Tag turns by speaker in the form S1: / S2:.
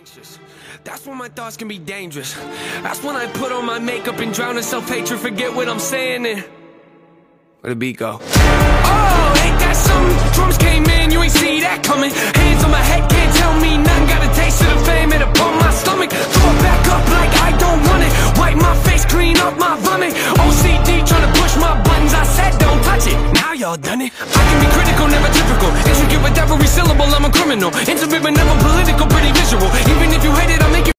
S1: anxious. That's when my thoughts can be dangerous. That's when I put on my makeup and drown in self-hatred. Forget what I'm saying and where the beat go? Oh, ain't that something? Drums came in, you ain't see that coming. Hands on my head, can't tell me nothing. Got a taste of the fame, it'll pump my stomach. Throw it back up like I don't want it. Wipe my face, clean up my vomit. OCD trying to push my buttons. I said don't touch it, now y'all done it. I can be critical, never typical. Intricate with every syllable, I'm a criminal. Intimate but never political, pretty visual. Even if you hate it, I'll make it